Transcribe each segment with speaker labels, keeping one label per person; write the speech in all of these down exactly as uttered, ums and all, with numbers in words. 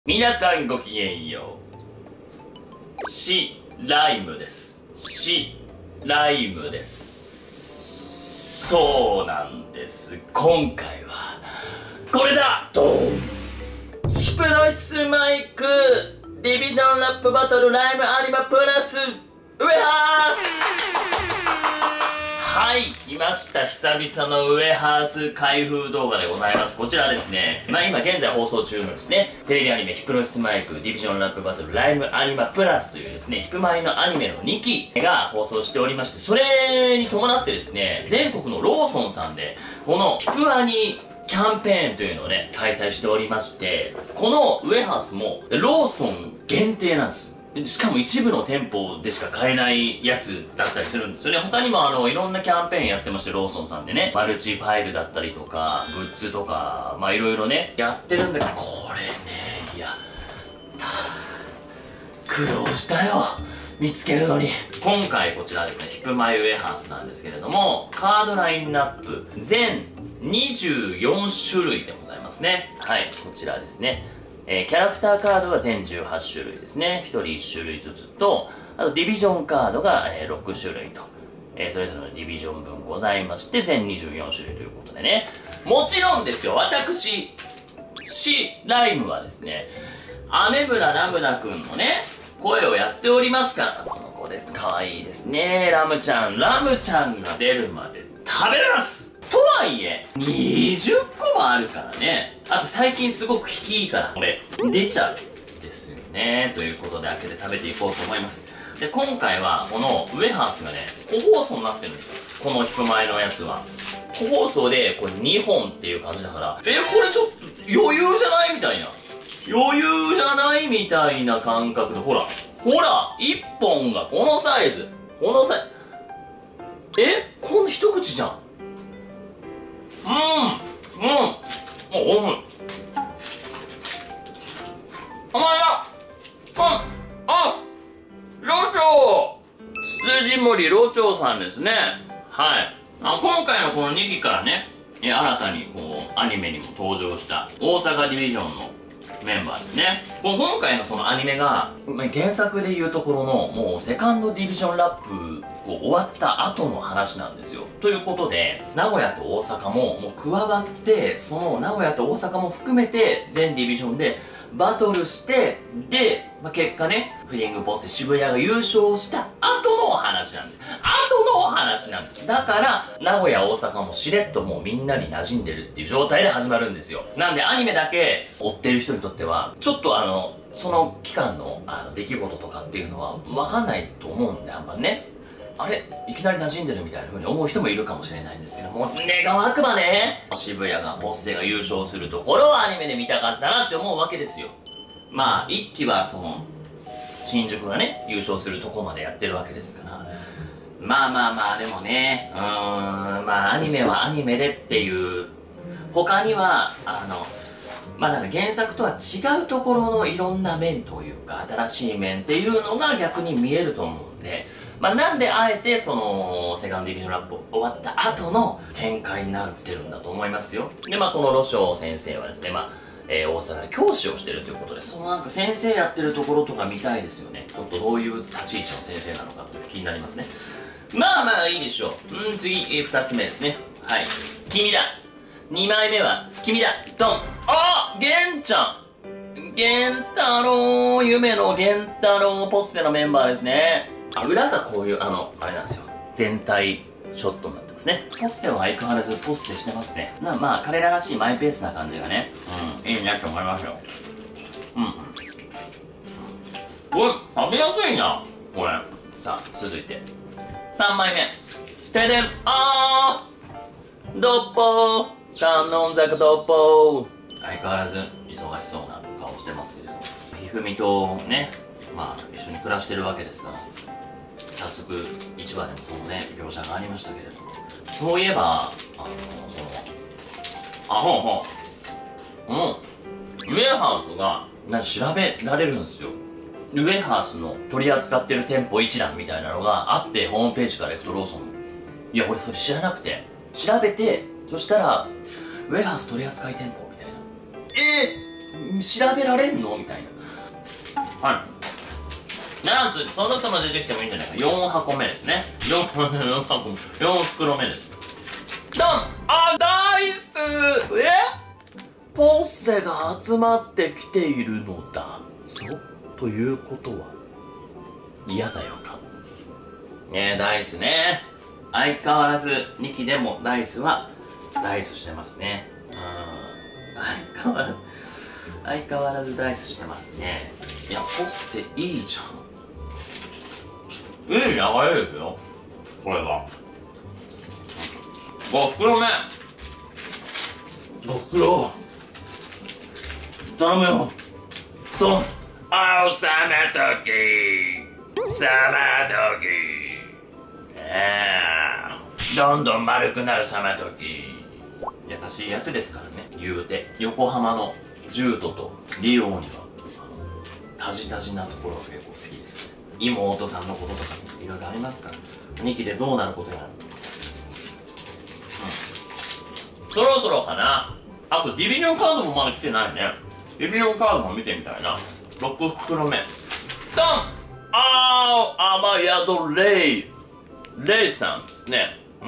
Speaker 1: 皆さんごきげんよう。シライムです。シライムです。そうなんです。今回はこれだ。ドン。ヒプノシスマイクディビジョンラップバトルライムアニマプラスウェハース。はい、来ました。久々のウェハース開封動画でございます。こちらですね、まあ今現在放送中のですね、テレビアニメヒプノシスマイクディビジョンラップバトルライムアニマプラスというですね、ヒプマイのアニメのにきが放送しておりまして、それに伴ってですね、全国のローソンさんで、このヒプアニキャンペーンというのをね、開催しておりまして、このウェハースもローソン限定なんです。しかも一部の店舗でしか買えないやつだったりするんですよね。他にもあの、いろんなキャンペーンやってまして、ローソンさんでね、マルチファイルだったりとか、グッズとか、まあいろいろね、やってるんだけど、これね、いや、苦労したよ。見つけるのに。今回こちらですね、ヒプマイウェハースなんですけれども、カードラインナップ、全にじゅうよんしゅるいでございますね。はい、こちらですね。えー、キャラクターカードは全じゅうはちしゅるいですね。ひとりいっしゅるいずつと、あとディビジョンカードが、えー、ろくしゅるいと、えー、それぞれのディビジョン分ございまして、全にじゅうよんしゅるいということでね。もちろんですよ、私、シライムはですね、アメムララムダくんのね、声をやっておりますから、この子です。かわいいですね。ラムちゃん。ラムちゃんが出るまで食べれますとはいえ、にじゅっこもあるからね。あと最近すごく引きいいから、これ、出ちゃうんですよね。ということで開けて食べていこうと思います。で、今回は、このウェハースがね、個包装になってるんですよ。このヒプマイのやつは。個包装で、これにほんっていう感じだから、え、これちょっと余裕じゃないみたいな。余裕じゃないみたいな感覚で、ほら。ほらいっぽんがこのサイズ。このサイズ。えこんな一口じゃん。うんうんもうおいお前だああロチョウ辻森ロチョウさんですね。はいあ今回のこのにきからね新たにこうアニメにも登場した大阪ディビジョンのメンバーですね。今回のそのアニメが原作でいうところのもうセカンドディビジョンラップを終わった後の話なんですよ。ということで名古屋と大阪ももう加わって、その名古屋と大阪も含めて全ディビジョンでバトルして、で、まあ、結果ねフリングポスで渋谷が優勝した後の話なんです。後の話なんです。だから名古屋大阪もしれっともうみんなに馴染んでるっていう状態で始まるんですよ。なんでアニメだけ追ってる人にとってはちょっとあのその期間のあの出来事とかっていうのは分かんないと思うんで、あんまりねあれいきなり馴染んでるみたいな風に思う人もいるかもしれないんですけども、願わくばね渋谷がポステが優勝するところをアニメで見たかったなって思うわけですよ。まあいっきはその新宿がね優勝するとこまでやってるわけですから、まあまあまあでもねうーんまあアニメはアニメでっていう、他にはあのまあなんか原作とは違うところのいろんな面というか新しい面っていうのが逆に見えると思うんで、まあなんであえてそのセカンドディビジョンラップ終わった後の展開になってるんだと思いますよ。でまあこのロショウ先生はですね、まあえー、大阪で教師をしてるということで、そのなんか先生やってるところとか見たいですよね。ちょっとどういう立ち位置の先生なのかという気になりますね。まあまあいいでしょう。うん次、えー、ふたつめですね。はい君だ。にまいめは君だ。ドン。あ玄ちゃん玄太郎夢の玄太郎ポステのメンバーですね。あ裏がこういうあのあれなんですよ、全体ショットになってますね。ポステは相変わらずポステしてますね。なまあ彼ららしいマイペースな感じがねうんいいなと思いますよ。うんうんこれ食べやすいなこれ。さあ続いてさんまいめてでんあードッポー観音坂ドッポー。相変わらず忙しそうな顔してますけれども、ひふみとねまあ一緒に暮らしてるわけですから、早速市場でもそのね描写がありましたけれども、そういえばあのそのあほんほんうんウェハースがなんか調べられるんですよ。ウェハースの取り扱ってる店舗一覧みたいなのがあって、ホームページから行くとローソンいや俺それ知らなくて調べて、そしたらウェハース取り扱い店舗みたいな。え調べられんのみたいな。はい。なんつそろそろ出てきてもいいんじゃないか。よんはこめですね。よん箱よん袋目です。ドン。あ、ダイス。えポッセが集まってきているのだぞ。ということは嫌だよか。ねえ、ダイスね。相変わらずにきでもダイスはダイスしてますね。うん。相変わらず相変わらずダイスしてますね。いや、ポッセいいじゃん。いい流れですよ、これは。ご袋目。ご袋頼むよ。ドン。あおさまときさまとき、ああどんどん丸くなるさまとき。優しいやつですからね。言うて横浜のジュートとリオにはタジタジなところが結構好きですね。妹さんのこととかいろいろありますからにきでどうなることやら、うん、そろそろかな。あとディビジョンカードもまだ来てないね。ディビジョンカードも見てみたいな。ろく袋目。ドン。あー、雨宿レイレイさんですね。うん、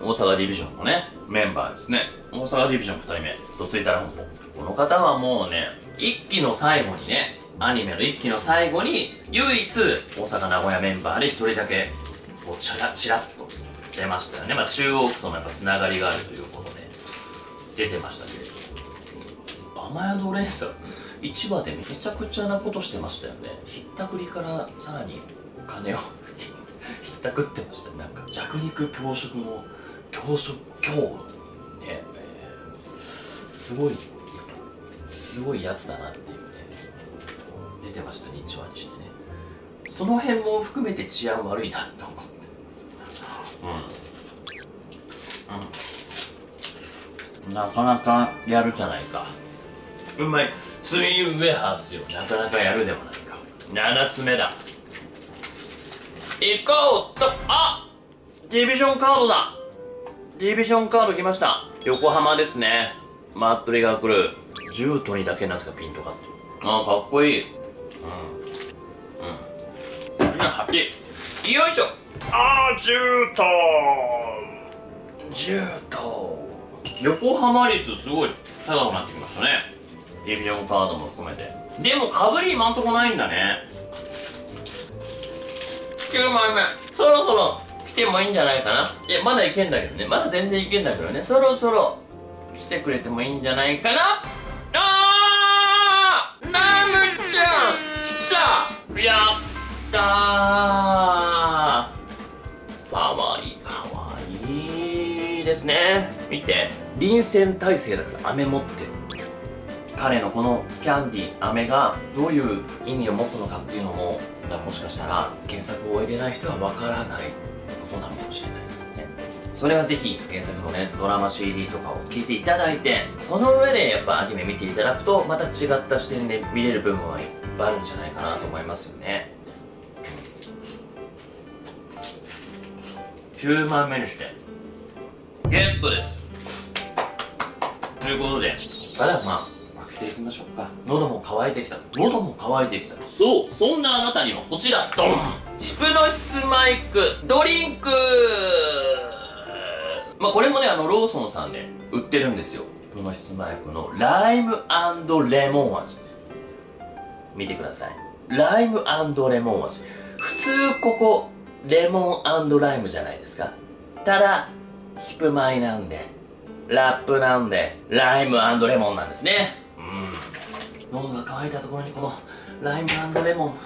Speaker 1: 大阪ディビジョンのねメンバーですね。大阪ディビジョンふたりめとついたら本舗。この方はもうね、いっきの最後にね、アニメのいっきの最後に唯一大阪名古屋メンバーでひとりだけこうチラチラっと出ましたよね。まあ中央区ともやっぱつながりがあるということで出てましたけれど、雨宿レースいちわでめちゃくちゃなことしてましたよね。ひったくりからさらに金をひったくってましたね。なんか弱肉強食の強食強ね、えー、すごいやっぱすごいやつだなっていうね出てましたね、いちわにしてね。その辺も含めて治安悪いなって思って、うんうん、なかなかやるじゃないか。うまい。ツインウェハースよ、なかなかやるでもないか。ななつめだ。行こうと。あ、ディビジョンカードだ。ディビジョンカード来ました。横浜ですね。マットリが来る。ジュートにだけなぜかピンとかって。ああ、かっこいい。うんうん。はっきりよいしょ。あー、ジュートジュート横浜率すごい高くなってきましたね。ディビジョンカードも含めて。でもかぶり今んとこないんだね。きゅうまいめ。そろそろ来てもいいんじゃないかな。いや、まだいけんだけどね。まだ全然いけんだけどね。そろそろ来てくれてもいいんじゃないかな。あー、ナムちゃん来た。やったー。かわいいかわいいですね。見て、臨戦態勢だから飴持ってる。彼のこのキャンディー、飴がどういう意味を持つのかっていうのももしかしたら原作を終えてない人はわからないことなのかもしれないですよね。それはぜひ原作のねドラマ シーディー とかを聞いていただいて、その上でやっぱアニメ見ていただくとまた違った視点で見れる部分はいっぱいあるんじゃないかなと思いますよね。きゅうまいめにしてゲットです。ということでからまあ開けていきましょうか。喉も渇いてきた。喉も渇いてきた。そう、そんなあなたにはこちらドン、ヒプノシスマイクドリンク。まあこれもね、あのローソンさんで売ってるんですよ。ヒプノシスマイクのライム&レモン味。見てください。ライム&レモン味。普通ここレモン&ライムじゃないですか。ただヒプマイなんで、ラップなんでライム&レモンなんですね。うん、喉が渇いたところにこのライム&レモン、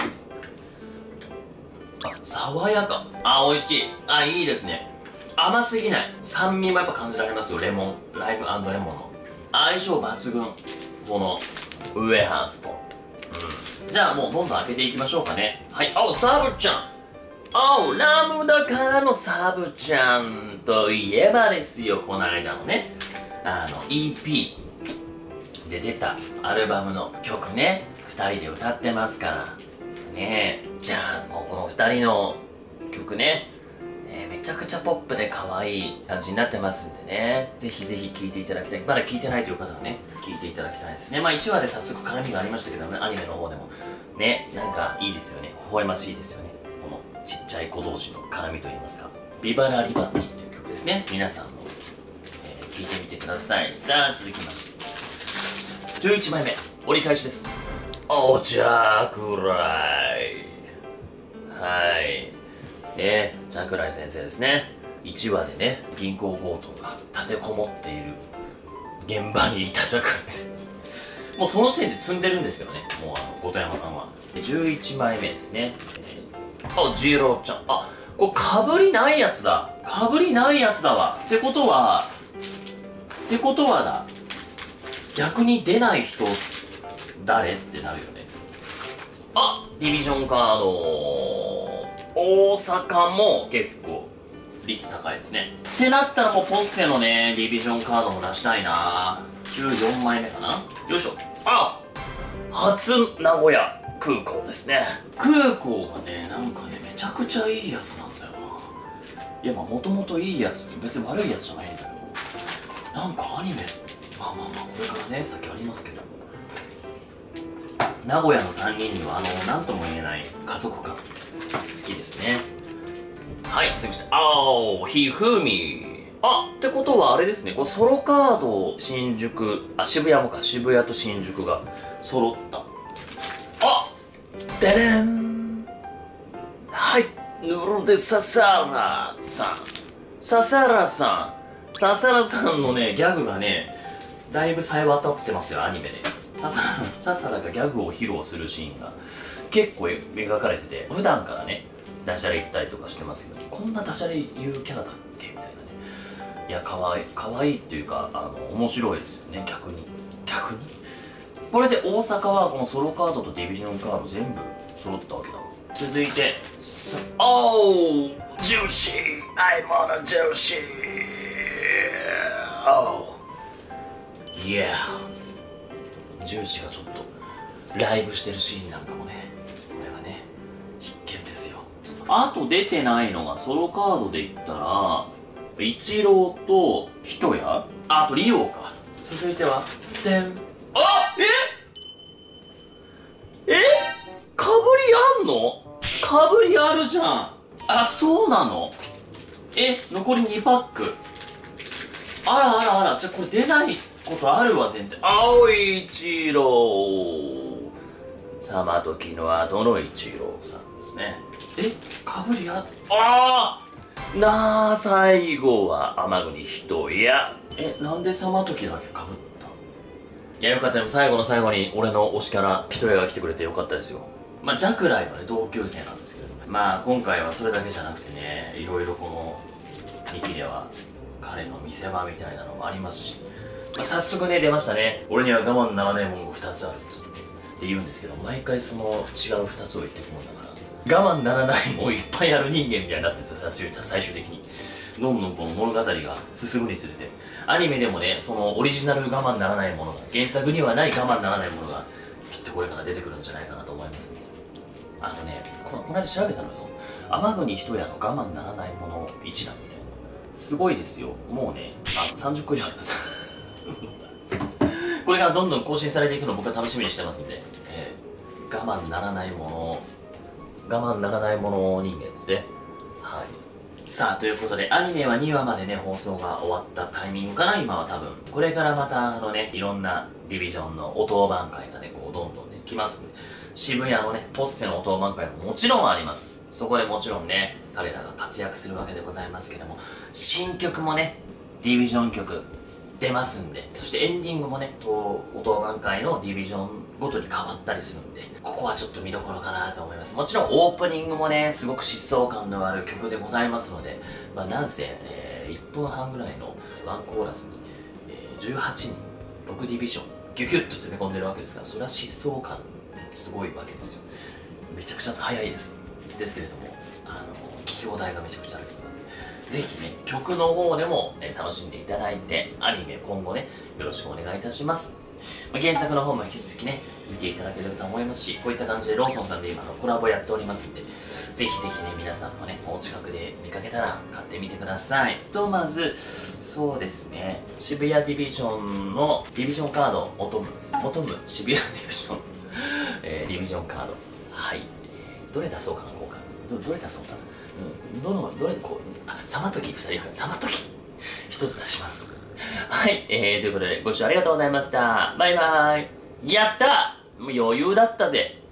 Speaker 1: あ、爽やか。あ、美味しい。あ、いいですね。甘すぎない。酸味もやっぱ感じられますよ。レモン、ライム&レモンの相性抜群、このウエハースと。うん、じゃあもうどんどん開けていきましょうかね。はい。あ、サブちゃん。あ、ラムダからのサブちゃんといえばですよ、この間のね、あの イーピー で出たアルバムの曲ね、ふたりで歌ってますからね。えじゃあもうこのふたりの曲ね、えー、めちゃくちゃポップで可愛い感じになってますんでね、ぜひぜひ聴いていただきたい。まだ聴いてないという方はね、聴いていただきたいですね。まあいちわで早速絡みがありましたけどね、アニメの方でもね、なんかいいですよね、微笑ましいですよね、このちっちゃい子同士の絡みといいますか。ビバラリバティという曲ですね。皆さんも、えー、聴いてみてください。さあ続きましてじゅういちまいめ、折り返しです。お茶くらい、はいね、桜井先生ですね。いちわでね、銀行強盗が立てこもっている現場にいた桜井先生、もうその時点で積んでるんですけどね、もうあの後山さんは。じゅういちまいめですね、えー、あ、ジローちゃん、あ、これかぶりないやつだ、かぶりないやつだわ。ってことはってことはだ、逆に出ない人誰ってなるよね。あ、ディビジョンカード大阪も結構率高いですね。ってなったらもうポッセのねディビジョンカードも出したいな。じゅうよんまいめかな。よいしょ。あ、初名古屋空港ですね。空港がね、なんかねめちゃくちゃいいやつなんだよな。いや、まあもともといいやつって別に悪いやつじゃないんだけど、なんかアニメ、まあまあまあこれからね先ありますけど、名古屋のさんにんにはあの何とも言えない家族感好きですね。はい、続きまして、あお、ひふみ。あ、ってことはあれですね、これソロカード新宿、あ、渋谷もか、渋谷と新宿が揃った。あ、でれん。はい、ヌルデ笹原さん。笹原さん。笹原さんのね、ギャグがね、だいぶ冴え渡ってますよ、アニメで。笹原がギャグを披露するシーンが結構描かれてて、普段からねダジャレ言ったりとかしてますけど、こんなダジャレ言うキャラだっけみたいなね。いや、かわいいかわいいっていうか、あの面白いですよね。逆に逆にこれで大阪はこのソロカードとディビジョンカード全部揃ったわけだ。続いて、おー、ジューシー、I'm on a juicy、 oh yeah、ジューシーがちょっとライブしてるシーンなんかもね、これはね必見ですよ。あと出てないのがソロカードで言ったらイチローとヒトヤ、あ、あとリオか。続いてはでん、あ、ええかぶりあんの？かぶりあるじゃん。あ、そうなの？え、残りにパック。あらあらあら、じゃあこれ出ないことあるわ、全然。青い一郎様時の後の一郎さんですね。え、かぶりあ、ああなあ、最後は天国人や。え、なんで様時だけかぶった？いや、よかったね。最後の最後に俺の推しから人やが来てくれてよかったですよ。まあ、ジャクライのね、同級生なんですけど、まあ、今回はそれだけじゃなくてね、いろいろこのにきでは彼の見せ場みたいなのもありますし、まあ、早速ね、出ましたね。俺には我慢ならないものがふたつあるっつって言うんですけど、毎回その違うふたつを言っていくもんだから、我慢ならないもんいっぱいある人間みたいになってるんですよ、最終的に。どんどんこの物語が進むにつれて、アニメでもね、そのオリジナル我慢ならないものが、原作にはない我慢ならないものがきっとこれから出てくるんじゃないかなと思いますんで、あのね、このこの間調べたのよ、その天国一夜の我慢ならないもの一覧みたいな。すごいですよ。もうね、あのさんじゅっこ以上ありますこれからどんどん更新されていくのを僕は楽しみにしてますんで、えー、我慢ならないもの、我慢ならないもの人間ですね。はい。さあ、ということで、アニメはにわまでね、放送が終わったタイミングかな、今は多分。これからまた、あのね、いろんなディビジョンのお当番会がね、こう、どんどんね、来ますんで、渋谷のね、ポッセのお当番会ももちろんあります。そこでもちろんね、彼らが活躍するわけでございますけども、新曲もね、ディビジョン曲出ますんで、そしてエンディングもね、お当番会のディビジョンごとに変わったりするんで、ここはちょっと見どころかなと思います。もちろんオープニングもね、すごく疾走感のある曲でございますので、まあなんせ、えー、いっぷんはんぐらいのワンコーラスに、えー、じゅうはちにん、ろくディビジョン、ギュギュッと詰め込んでるわけですから、それは疾走感すごいわけですよ。めちゃくちゃ速いです。ですけれども、あの、聞き応えがめちゃくちゃある。ぜひね、曲の方でも、ね、楽しんでいただいて、アニメ今後ね、よろしくお願いいたします。まあ、原作の方も引き続きね、見ていただければと思いますし、こういった感じでローソンさんで今のコラボやっておりますんで、 ぜひぜひね、皆さんもね、お近くで見かけたら買ってみてください。と、まず、そうですね、渋谷ディビジョンのディビジョンカード、オトム、オトム渋谷ディビジョン、えー、ディビジョンカード。はい。えー、どれ出そうかな、こうか。どどれ出そうかな。うん。どの、どれでこう、あ、サマトキふたりいるから、サマトキひとつ出します。はい。えー、ということで、ご視聴ありがとうございました。バイバーイ。やった、もう余裕だったぜ。